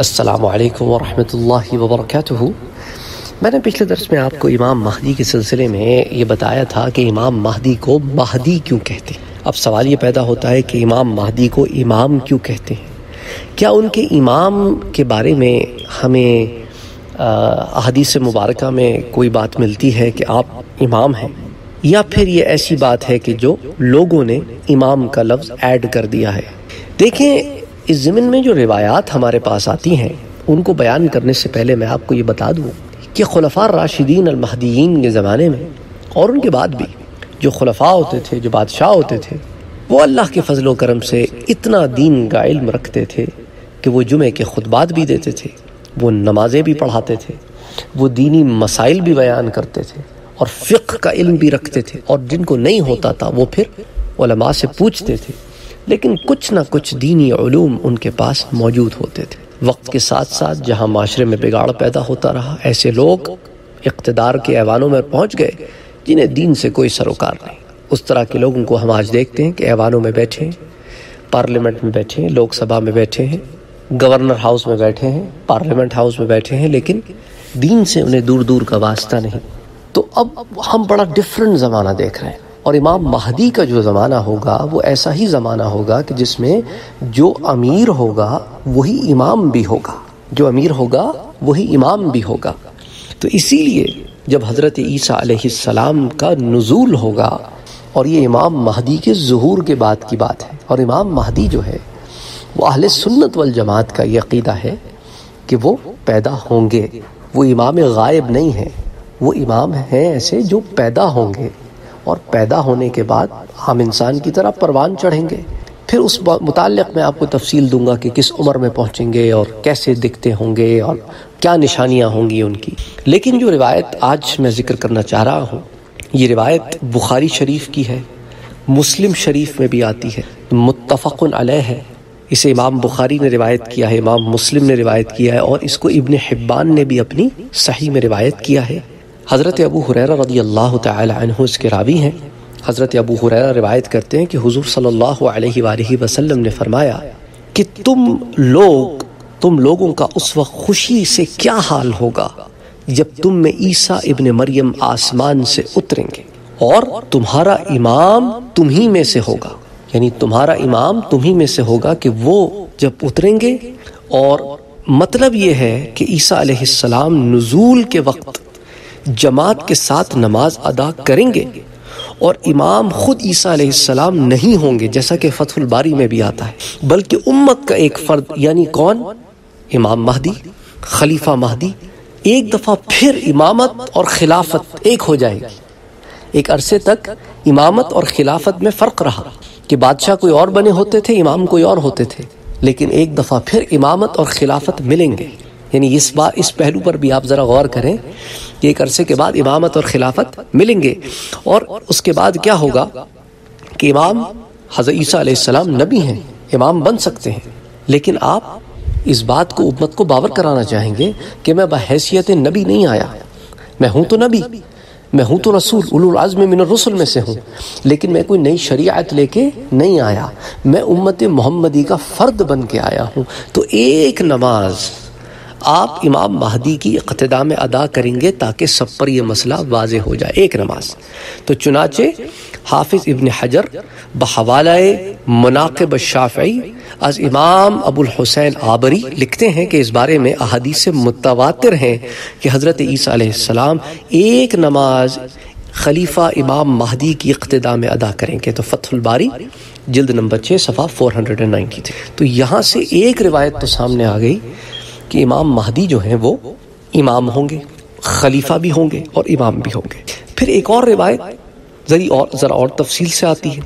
السلام علیکم ورحمۃ اللہ وبرکاتہ۔ میں نے پچھلے درس میں آپ کو امام مہدی کے سلسلے میں یہ بتایا تھا کہ امام مہدی کو مہدی کیوں کہتے ہیں۔ اب سوال یہ پیدا ہوتا ہے کہ امام مہدی کو امام کیوں کہتے ہیں؟ کیا ان کے امام کے بارے میں ہمیں احادیث مبارکہ میں کوئی بات ملتی ہے کہ آپ امام ہیں، یا پھر یہ ایسی بات ہے کہ جو لوگوں نے امام کا لفظ ایڈ کر دیا ہے؟ دیکھیں، اس ضمن میں جو روایات ہمارے پاس آتی ہیں ان کو بیان کرنے سے پہلے میں آپ کو یہ بتا دوں کہ خلفاء راشدین المہدیین کے زمانے میں اور ان کے بعد بھی جو خلفاء ہوتے تھے، جو بادشاہ ہوتے تھے، وہ اللہ کے فضل و کرم سے اتنا دین کا علم رکھتے تھے کہ وہ جمعے کے خطبات بھی دیتے تھے، وہ نمازیں بھی پڑھاتے تھے، وہ دینی مسائل بھی بیان کرتے تھے اور فقہ کا علم بھی رکھتے تھے، اور جن کو نہیں ہوتا تھا وہ پھر علماء سے پوچھتے تھے، لیکن کچھ نہ کچھ دینی علوم ان کے پاس موجود ہوتے تھے۔ وقت کے ساتھ ساتھ جہاں معاشرے میں بگاڑ پیدا ہوتا رہا، ایسے لوگ اقتدار کے ایوانوں میں پہنچ گئے جنہیں دین سے کوئی سروکار نہیں۔ اس طرح کے لوگوں کو ہم آج دیکھتے ہیں کہ ایوانوں میں بیٹھے ہیں، پارلیمنٹ میں بیٹھے ہیں، لوک سبھا میں بیٹھے ہیں، گورنر ہاؤس میں بیٹھے ہیں، پارلیمنٹ ہاؤس میں بیٹھے ہیں، لیکن دین سے انہیں دور دور کا واسطہ نہیں۔ تو اب ہم بڑا ڈیفرنٹ زمانہ دیکھ رہے ہیں، اور امام مہدی کا جو زمانہ ہوگا وہ ایسا ہی زمانہ ہوگا کہ جس میں جو امیر ہوگا وہی امام بھی ہوگا، جو امیر ہوگا وہی امام بھی ہوگا۔ تو اسی لیے جب حضرت عیسیٰ علیہ السلام کا نزول ہوگا، اور یہ امام مہدی کے ظہور کے بعد کی بات ہے، اور امام مہدی جو ہے وہ اہل سنت والجماعت کا یہ عقیدہ ہے کہ وہ پیدا ہوں گے، وہ امام غائب نہیں ہیں، وہ امام ہیں ایسے جو پیدا ہوں گے، اور پیدا ہونے کے بعد ہم انسان کی طرح پروان چڑھیں گے۔ پھر اس متعلق میں آپ کو تفصیل دوں گا کہ کس عمر میں پہنچیں گے اور کیسے دکھتے ہوں گے اور کیا نشانیاں ہوں گی ان کی۔ لیکن جو روایت آج میں ذکر کرنا چاہ رہا ہوں، یہ روایت بخاری شریف کی ہے، مسلم شریف میں بھی آتی ہے، متفق علیہ ہے۔ اسے امام بخاری نے روایت کیا ہے، امام مسلم نے روایت کیا ہے، اور اس کو ابن حبان نے بھی اپنی صحیح میں روایت کیا ہے۔ حضرت ابو ہریرہ رضی اللہ تعالی عنہ اس کے راوی ہیں۔ حضرت ابو ہریرہ روایت کرتے ہیں کہ حضور صلی اللہ علیہ وآلہ وسلم نے فرمایا کہ تم لوگوں کا اس وقت خوشی سے کیا حال ہوگا جب تم میں عیسیٰ ابن مریم آسمان سے اتریں گے، اور تمہارا امام تمہیں میں سے ہوگا، یعنی تمہارا امام تمہیں میں سے ہوگا کہ وہ جب اتریں گے، اور مطلب یہ ہے کہ عیسیٰ علیہ السلام نزول کے وقت جماعت کے ساتھ نماز ادا کریں گے، اور امام خود عیسیٰ علیہ السلام نہیں ہوں گے، جیسا کہ فتح الباری میں بھی آتا ہے، بلکہ امت کا ایک فرد، یعنی کون؟ امام مہدی، خلیفہ مہدی۔ ایک دفعہ پھر امامت اور خلافت ایک ہو جائے گی۔ ایک عرصے تک امامت اور خلافت میں فرق رہا کہ بادشاہ کوئی اور بنے ہوتے تھے، امام کوئی اور ہوتے تھے، لیکن ایک دفعہ پھر امامت اور خلافت ملیں گے۔ یعنی اس پہلو پر بھی آپ ذرا غور کریں کہ ایک عرصے کے بعد امامت اور خلافت ملیں گے، اور اس کے بعد کیا ہوگا کہ امام حضرت عیسیٰ علیہ السلام نبی ہیں، امام بن سکتے ہیں، لیکن آپ اس بات کو امت کو باور کرانا چاہیں گے کہ میں بحیثیت نبی نہیں آیا، میں ہوں تو نبی، میں ہوں تو رسول، اولو العزم من الرسل میں سے ہوں، لیکن میں کوئی نئی شریعت لے کے نہیں آیا، میں امت محمدی کا فرد بن کے آیا ہوں۔ تو ایک نماز آپ امام مہدی کی اقتداء میں ادا کریں گے تاکہ سب پر یہ مسئلہ واضح ہو جائے، ایک نماز۔ تو چنانچہ حافظ ابن حجر بحوالہ مناقب الشافعی از امام ابو الحسین آبری لکھتے ہیں کہ اس بارے میں احادیث متواتر ہیں کہ حضرت عیسیٰ علیہ السلام ایک نماز خلیفہ امام مہدی کی اقتداء میں ادا کریں گے۔ تو فتح الباری جلد نمبر 6 صفحہ 493۔ تو یہاں سے ایک روایت تو سامنے آ گئی کہ امام مہدی جو ہیں وہ امام ہوں گے، خلیفہ بھی ہوں گے اور امام بھی ہوں گے۔ پھر ایک اور روایت ذرا اور تفصیل سے آتی ہے،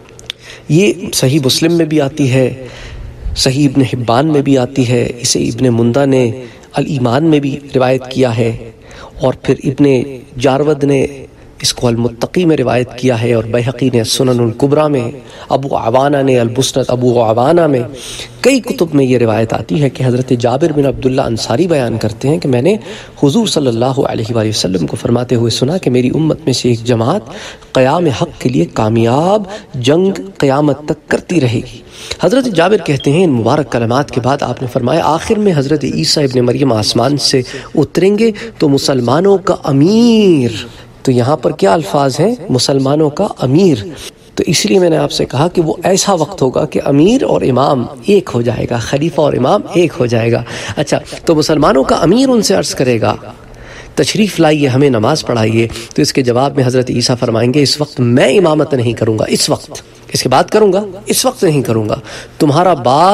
یہ صحیح مسلم میں بھی آتی ہے، صحیح ابن حبان میں بھی آتی ہے، اسے ابن مندہ نے الایمان میں بھی روایت کیا ہے، اور پھر ابن جارود نے اس کو المتقی میں روایت کیا ہے، اور بیہقی نے سنن الکبریٰ میں، ابو عوانہ نے المسند ابو عوانہ میں، کئی کتب میں یہ روایت آتی ہے کہ حضرت جابر بن عبداللہ انصاری بیان کرتے ہیں کہ میں نے حضور صلی اللہ علیہ وآلہ وسلم کو فرماتے ہوئے سنا کہ میری امت میں سے ایک جماعت قیام حق کے لیے کامیاب جنگ قیامت تک کرتی رہے گی۔ حضرت جابر کہتے ہیں ان مبارک کلمات کے بعد آپ نے فرمایا آخر میں حضرت عیسیٰ ابن مریم آسمان سے اتریں گے تو مسلمانوں کا امیر، تو یہاں پر کیا الفاظ ہیں؟ مسلمانوں کا امیر۔ تو اس لیے میں نے آپ سے کہا کہ وہ ایسا وقت ہوگا کہ امیر اور امام ایک ہو جائے گا، خلیفہ اور امام ایک ہو جائے گا۔ اچھا، تو مسلمانوں کا امیر ان سے عرض کرے گا تشریف لائیے، ہمیں نماز پڑھائیے، تو اس کے جواب میں حضرت عیسیٰ فرمائیں گے اس وقت میں امامت نہیں کروں گا، اس وقت، اس کے بعد کروں گا، اس وقت نہیں کروں گا، تمہارا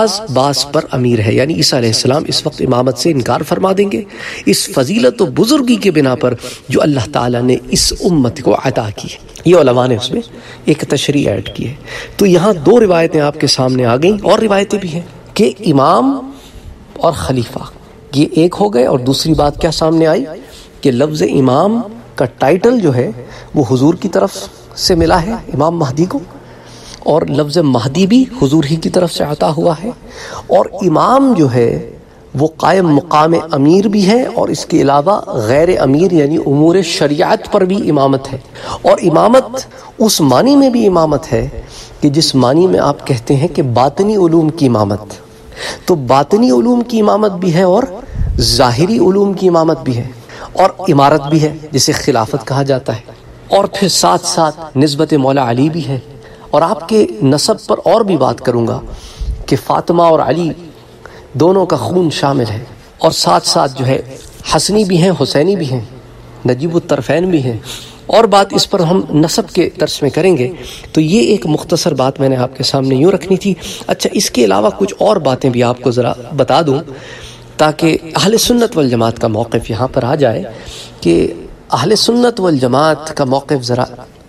باز پر امیر ہے، یعنی عیسیٰ علیہ السلام اس وقت امامت سے انکار فرما دیں گے اس فضیلت و بزرگی کے بنا پر جو اللہ تعالیٰ نے اس امت کو عطا کی ہے۔ یہ علماء نے اس میں ایک تشریح ایڈ کی ہے۔ تو یہاں دو روایتیں آپ کے سامنے آ گئیں، اور روایتیں بھی ہیں کہ امام اور خلیفہ یہ ایک ہو گئے، اور دوسری بات کیا سامنے آئی کہ لفظ امام کا ٹائٹل جو ہے وہ حضور کی طرف سے ملا ہے امام مہدی کو، اور لفظ مہدی بھی حضور ہی کی طرف سے عطا ہوا ہے، اور امام جو ہے وہ قائم مقام امیر بھی ہے، اور اس کے علاوہ غیر امیر یعنی امور شریعت پر بھی امامت ہے، اور امامت اس معنی میں بھی امامت ہے کہ جس معنی میں آپ کہتے ہیں کہ باطنی علوم کی امامت، تو باطنی علوم کی امامت بھی ہے اور ظاہری علوم کی امامت بھی ہے، اور امارت بھی ہے جسے خلافت کہا جاتا ہے، اور پھر ساتھ ساتھ نسبت مولا علی بھی ہے، اور آپ کے نسب پر اور بھی بات کروں گا کہ فاطمہ اور علی دونوں کا خون شامل ہے، اور ساتھ ساتھ جو ہے حسنی بھی ہیں، حسینی بھی ہیں، نجیب الطرفین بھی ہیں، اور بات اس پر ہم نسب کے درس میں کریں گے۔ تو یہ ایک مختصر بات میں نے آپ کے سامنے یوں رکھنی تھی۔ اچھا، اس کے علاوہ کچھ اور باتیں بھی آپ کو ذرا بتا دوں تاکہ اہل سنت والجماعت کا موقف یہاں پر آ جائے کہ اہل سنت والجماعت کا موقف ذرا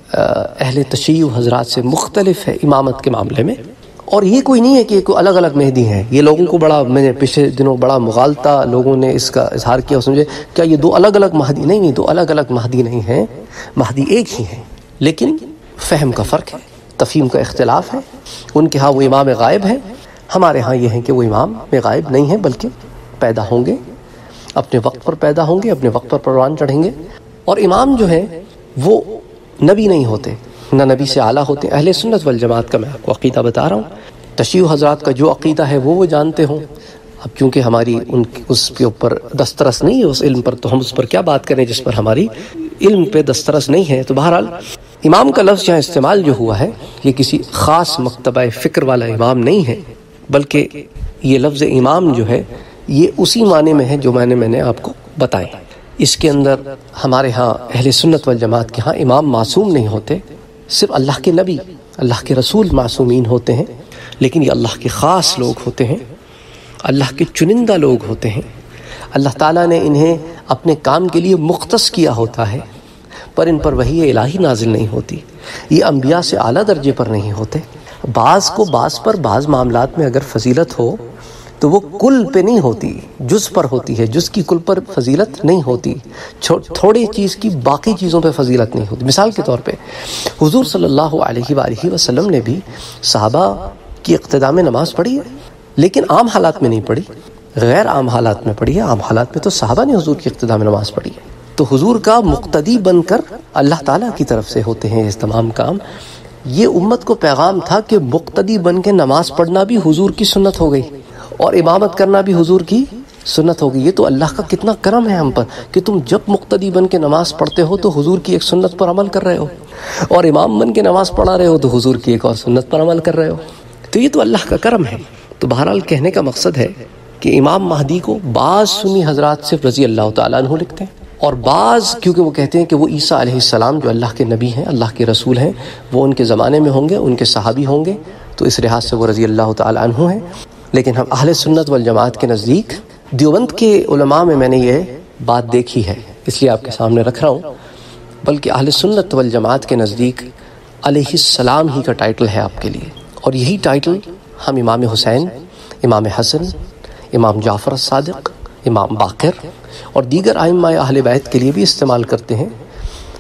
اہل تشیع حضرات سے مختلف ہے امامت کے معاملے میں، اور یہ کوئی نہیں ہے کہ کوئی الگ الگ مہدی ہیں۔ یہ لوگوں کو بڑا، میں نے پچھلے دنوں بڑا مغالطہ لوگوں نے اس کا اظہار کیا، سمجھے کیا یہ دو الگ الگ مہدی؟ نہیں، دو الگ الگ مہدی نہیں ہیں، مہدی ایک ہی ہیں، لیکن فہم کا فرق ہے، تفہیم کا اختلاف ہے۔ ان کے ہاں وہ امام غائب ہے، ہمارے ہاں یہ ہے کہ وہ امام غائب نہیں ہے بلکہ پیدا ہوں گے، اپنے وقت پر پیدا ہوں گے، اپنے وقت پر پروان چڑھیں گے۔ اور امام جو ہیں وہ نبی نہیں ہوتے، نہ نبی سے اعلیٰ ہوتے۔ اہل سنت والجماعت کا میں آپ کو عقیدہ بتا رہا ہوں، تشیع حضرات کا جو عقیدہ ہے وہ جانتے ہوں۔ اب کیونکہ ہماری اس کے اوپر دسترس نہیں ہے اس علم پر، تو ہم اس پر کیا بات کریں جس پر ہماری علم پہ دسترس نہیں ہے۔ تو بہرحال امام کا لفظ یہاں استعمال جو ہوا ہے یہ کسی خاص مکتبہ فکر والا امام نہیں ہے، بلکہ یہ لفظ امام جو ہے یہ اسی معنی میں ہے جو میں نے آپ کو بتائے۔ اس کے اندر ہمارے ہاں اہل سنت والجماعت کے ہاں امام معصوم نہیں ہوتے، صرف اللہ کے نبی، اللہ کے رسول معصومین ہوتے ہیں، لیکن یہ اللہ کے خاص لوگ ہوتے ہیں، اللہ کے چنندہ لوگ ہوتے ہیں۔ اللہ تعالیٰ نے انہیں اپنے کام کے لیے مختص کیا ہوتا ہے، پر ان پر وحی الہی نازل نہیں ہوتی، یہ انبیاء سے اعلیٰ درجے پر نہیں ہوتے۔ بعض کو بعض پر بعض معاملات میں اگر فضیلت ہو تو وہ کل پہ نہیں ہوتی، جز پر ہوتی ہے، جز کی کل پر فضیلت نہیں ہوتی، تھوڑی چیز کی باقی چیزوں پہ فضیلت نہیں ہوتی۔ مثال کے طور پہ حضور صلی اللہ علیہ وآلہ وسلم نے بھی صحابہ کی اقتداء میں نماز پڑھی ہے، لیکن عام حالات میں نہیں پڑھی، غیر عام حالات میں پڑھی ہے۔ عام حالات میں تو صحابہ نے حضور کی اقتداء میں نماز پڑھی ہے، تو حضور کا مقتدی بن کر اللہ تعالیٰ کی طرف سے ہوتے ہیں یہ تمام کام۔ یہ امت کو پیغام تھا کہ مقتدی بن کے نماز پڑھنا بھی حضور کی سنت ہو گئی، اور امامت کرنا بھی حضور کی سنت ہوگی۔ یہ تو اللہ کا کتنا کرم ہے ہم پر کہ تم جب مقتدی بن کے نماز پڑھتے ہو تو حضور کی ایک سنت پر عمل کر رہے ہو، اور امام بن کے نماز پڑھا رہے ہو تو حضور کی ایک اور سنت پر عمل کر رہے ہو۔ تو یہ تو اللہ کا کرم ہے۔ تو بہرحال کہنے کا مقصد ہے کہ امام مہدی کو بعض سنی حضرات صرف رضی اللہ تعالیٰ عنہ لکھتے ہیں، اور بعض کیونکہ وہ کہتے ہیں کہ وہ عیسیٰ علیہ السلام جو اللہ کے نبی ہیں، اللہ کے رسول ہیں، وہ ان کے زمانے میں ہوں گے، ان کے صحابی ہوں گے، تو اس لحاظ سے وہ رضی اللہ تعالیٰ عنہ ہیں۔ لیکن ہم اہل سنت والجماعت کے نزدیک، دیوبند کے علماء میں نے یہ بات دیکھی ہے، اس لیے آپ کے سامنے رکھ رہا ہوں، بلکہ اہل سنت والجماعت کے نزدیک علیہ السلام ہی کا ٹائٹل ہے آپ کے لیے، اور یہی ٹائٹل ہم امام حسین، امام حسن، امام جعفر الصادق، امام باقر اور دیگر ائمہ اہل بیت کے لیے بھی استعمال کرتے ہیں۔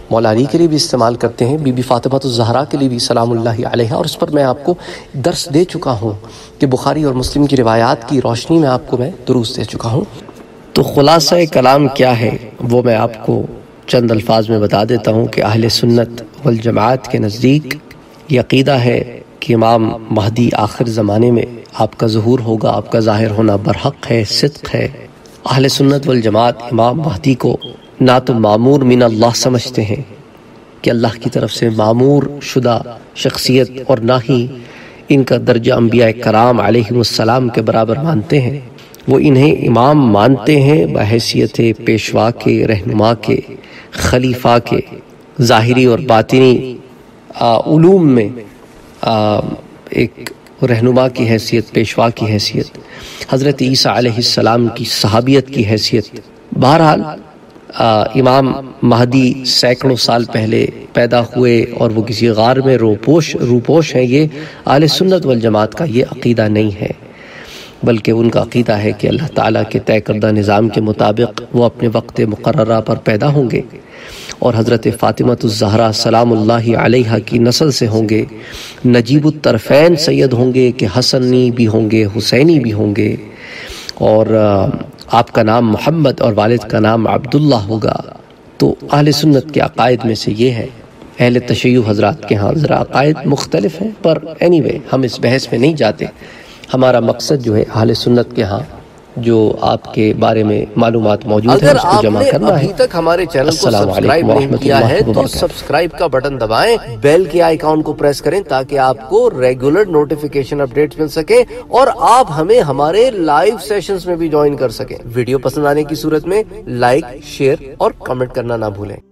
مولا علی کے لیے بھی استعمال کرتے ہیں، بی بی فاطمہ الزہرا کے لیے بھی سلام اللہ علیہا، اور اس پر میں آپ کو درس دے چکا ہوں کہ بخاری اور مسلم کی روایات کی روشنی میں آپ کو میں دروس دے چکا ہوں۔ تو خلاصہ کلام کیا ہے وہ میں آپ کو چند الفاظ میں بتا دیتا ہوں کہ اہل سنت والجماعت کے نزدیک یہ عقیدہ ہے کہ امام مہدی آخر زمانے میں آپ کا ظہور ہوگا، آپ کا ظاہر ہونا برحق ہے، صدق ہے۔ اہل سنت والجماعت امام مہدی کو نہ تو معمور من اللہ سمجھتے ہیں کہ اللہ کی طرف سے معمور شدہ شخصیت، اور نہ ہی ان کا درجہ انبیاء کرام علیہ السلام کے برابر مانتے ہیں۔ وہ انہیں امام مانتے ہیں بحیثیت پیشوا کے، رہنما کے، خلیفہ کے، ظاہری اور باطنی علوم میں ایک رہنما کی حیثیت، پیشوا کی حیثیت، حضرت عیسیٰ علیہ السلام کی صحابیت کی حیثیت۔ بہرحال امام مہدی سینکڑوں سال پہلے پیدا ہوئے اور وہ کسی غار میں روپوش ہیں، یہ اہل سنت والجماعت کا یہ عقیدہ نہیں ہے، بلکہ ان کا عقیدہ ہے کہ اللہ تعالیٰ کے طے کردہ نظام کے مطابق وہ اپنے وقت مقررہ پر پیدا ہوں گے اور حضرت فاطمہ الزہرا سلام اللہ علیہا کی نسل سے ہوں گے، نجیب الطرفین سید ہوں گے کہ حسنی بھی ہوں گے، حسینی بھی ہوں گے، اور آپ کا نام محمد اور والد کا نام عبداللہ ہوگا۔ تو اہل سنت کے عقائد میں سے یہ ہے۔ اہل تشیع حضرات کے ہاں ذرا عقائد مختلف ہیں، پر anyway ہم اس بحث میں نہیں جاتے۔ ہمارا مقصد جو ہے اہل سنت کے ہاں جو آپ کے بارے میں معلومات موجود ہیں اس کو جمع کرنا ہے۔ اگر آپ نے ابھی تک ہمارے چینل کو سبسکرائب نہیں کیا ہے تو سبسکرائب کا بٹن دبائیں، بیل کے آئیکن کو پریس کریں تاکہ آپ کو ریگولر نوٹیفیکیشن اپڈیٹس مل سکیں اور آپ ہمیں ہمارے لائیو سیشنز میں بھی جوائن کر سکیں۔ ویڈیو پسند آنے کی صورت میں لائک، شیئر اور کمنٹ کرنا نہ بھولیں۔